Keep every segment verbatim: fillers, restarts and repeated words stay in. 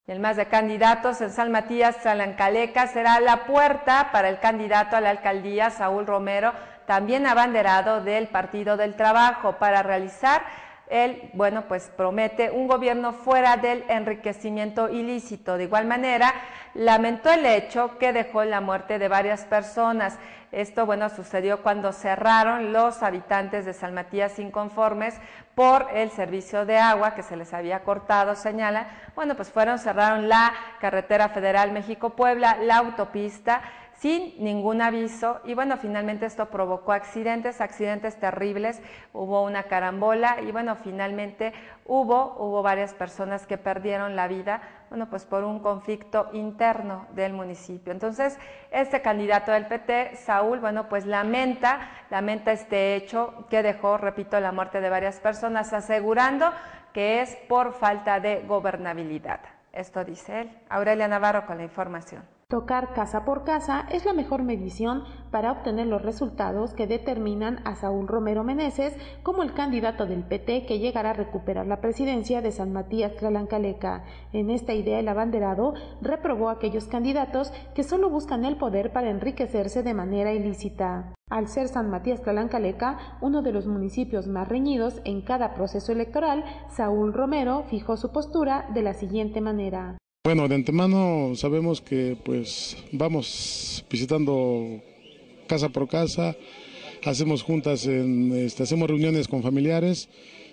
El más de candidatos en San Matías Tlancaleca será la puerta para el candidato a la alcaldía, Saúl Romero, también abanderado del Partido del Trabajo, para realizar, él, bueno, pues promete un gobierno fuera del enriquecimiento ilícito. De igual manera, lamentó el hecho que dejó la muerte de varias personas. Esto, bueno, sucedió cuando cerraron los habitantes de San Matías inconformes por el servicio de agua que se les había cortado, señala. Bueno, pues fueron, cerraron la carretera federal México-Puebla, la autopista, sin ningún aviso, y bueno, finalmente esto provocó accidentes, accidentes terribles, hubo una carambola y bueno, finalmente hubo, hubo varias personas que perdieron la vida, bueno, pues por un conflicto interno del municipio. Entonces, este candidato del P T, Saúl, bueno, pues lamenta, lamenta este hecho que dejó, repito, la muerte de varias personas, asegurando que es por falta de gobernabilidad. Esto dice él. Aurelia Navarro con la información. Tocar casa por casa es la mejor medición para obtener los resultados que determinan a Saúl Romero Meneses como el candidato del P T que llegará a recuperar la presidencia de San Matías Tlancaleca. En esta idea, el abanderado reprobó a aquellos candidatos que solo buscan el poder para enriquecerse de manera ilícita. Al ser San Matías Tlancaleca uno de los municipios más reñidos en cada proceso electoral, Saúl Romero fijó su postura de la siguiente manera. Bueno, de antemano sabemos que pues vamos visitando casa por casa, hacemos juntas, en, este, hacemos reuniones con familiares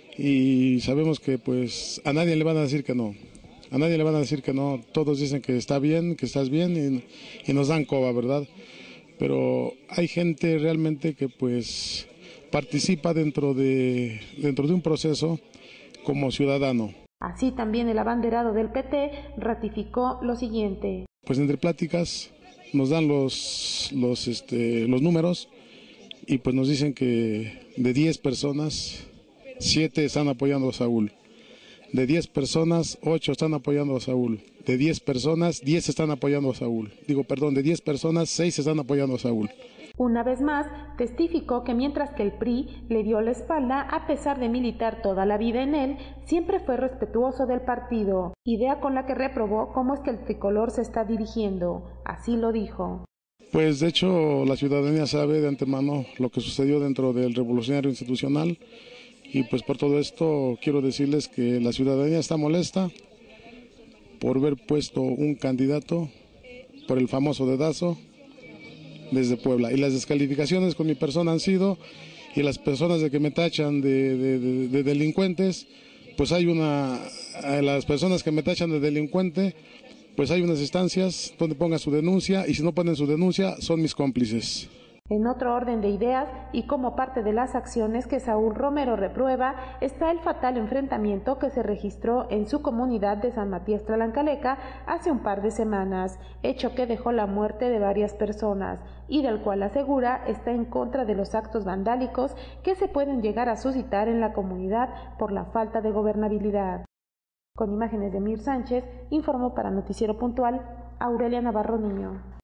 y sabemos que pues a nadie le van a decir que no, a nadie le van a decir que no, todos dicen que está bien, que estás bien y, y nos dan coba, ¿verdad? Pero hay gente realmente que pues participa dentro de, dentro de un proceso como ciudadano. Así también el abanderado del P T ratificó lo siguiente. Pues entre pláticas nos dan los, los, este, los números y pues nos dicen que de diez personas, siete están apoyando a Saúl. De diez personas, ocho están apoyando a Saúl. De diez personas, diez están apoyando a Saúl. Digo, perdón, de diez personas, seis están apoyando a Saúl. Una vez más, testificó que mientras que el P R I le dio la espalda a pesar de militar toda la vida en él, siempre fue respetuoso del partido, idea con la que reprobó cómo es que el tricolor se está dirigiendo. Así lo dijo. Pues de hecho la ciudadanía sabe de antemano lo que sucedió dentro del revolucionario institucional y pues por todo esto quiero decirles que la ciudadanía está molesta por haber puesto un candidato por el famoso dedazo desde Puebla, y las descalificaciones con mi persona han sido, y las personas de que me tachan de, de, de, de delincuentes, pues hay una, a las personas que me tachan de delincuente, pues hay unas instancias donde pongan su denuncia, y si no ponen su denuncia, son mis cómplices. En otro orden de ideas, y como parte de las acciones que Saúl Romero reprueba, está el fatal enfrentamiento que se registró en su comunidad de San Matías Tlancaleca hace un par de semanas, hecho que dejó la muerte de varias personas, y del cual asegura está en contra de los actos vandálicos que se pueden llegar a suscitar en la comunidad por la falta de gobernabilidad. Con imágenes de Mir Sánchez, informó para Noticiero Puntual, Aurelia Navarro Niño.